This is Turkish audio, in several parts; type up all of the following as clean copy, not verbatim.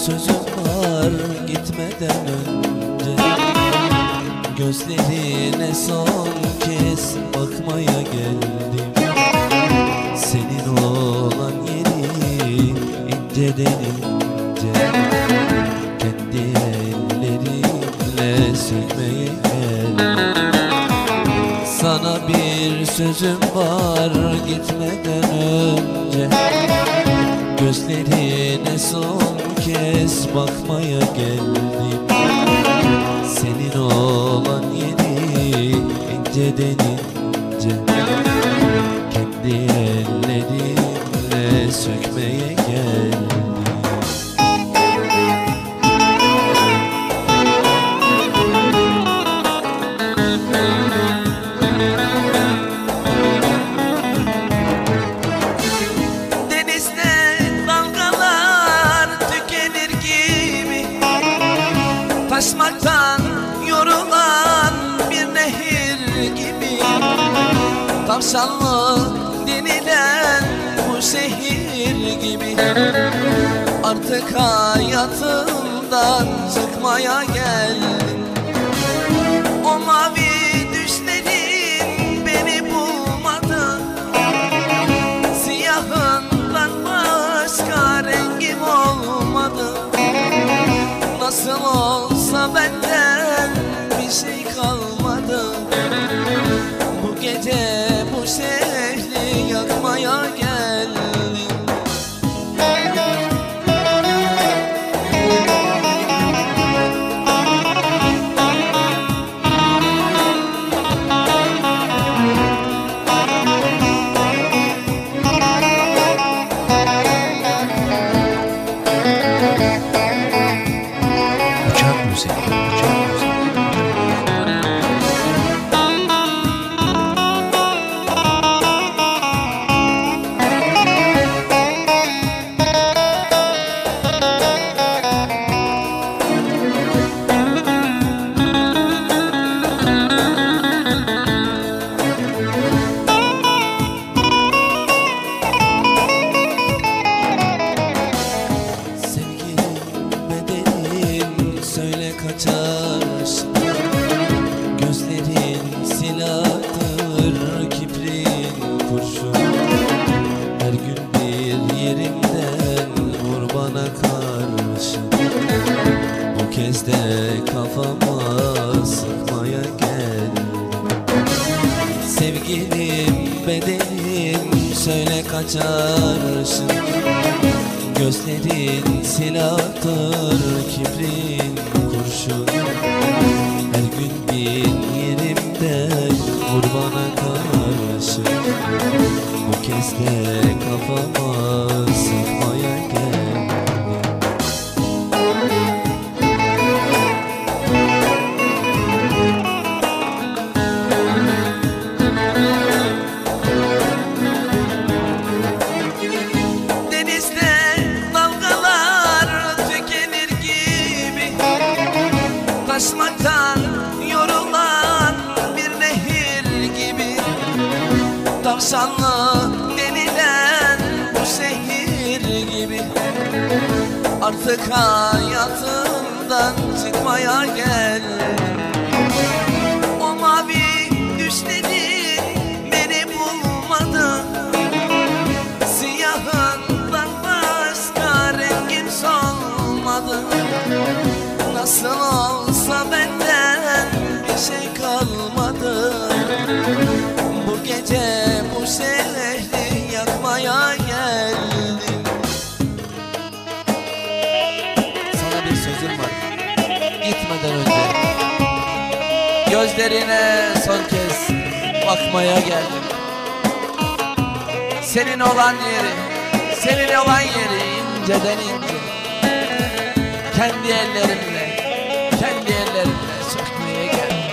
sözüm var gitmeden önce. Gözlerine son kez bakmaya geldim. Senin olan yeri inceden ince, kendi ellerimle sürmeye geldim. Sana bir sözüm var gitmeden önce. Gözlerine son kez bakmaya geldim. Senin olan yeri inceden ince, kendi ellerimle sökmeye geldim. Taşmaktan yorulan bir nehir gibi, tavşanlı denilen bu şehir gibi. Artık hayatımdan çıkmaya geldim. O mavi düşlerin beni bulmadı. Siyahından başka rengim olmadı. Nasıl olsa benden bir şey kalmadı. Bu gece bu şehri yakmaya geldim. Kaçarsın, gözlerin silahtır, kibrin kurşun. Her gün bir yerimden vur bana karşı. Bu kez de kafama sıkmaya geldim. Sevgilim, bedenim, söyle kaçarsın. Gözlerin silahtır, kibrin kurşun. Her gün bir yerimde vur bana karşı. Bu kez de kafama sıkmaya geldim. Taşmaktan yorulan bir nehir gibi, tavşanlı denilen bu şehir gibi. Artık hayatımdan çıkmaya geldim. O mavi düşlerin beni bulmadı. Siyahından başka rengim solmadı. Nasıl olsa benden bir şey kalmadı. Bu gece bu şehri yakmaya geldim. Sana bir sözüm var gitmeden önce. Gözlerine son kez bakmaya geldim. Senin olan yeri inceden ince, kendi ellerimle sökmeye geldim.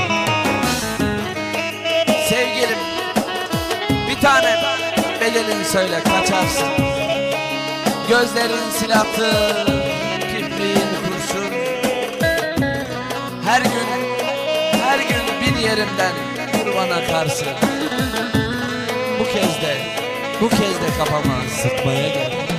Sevgilim, bir tane bedelini söyle kaçarsın. Gözlerin silahtır, kirpiğin kurşun. Her gün bir yerimden vur bana karşı. Bu kez de kafama sıkmaya geldim.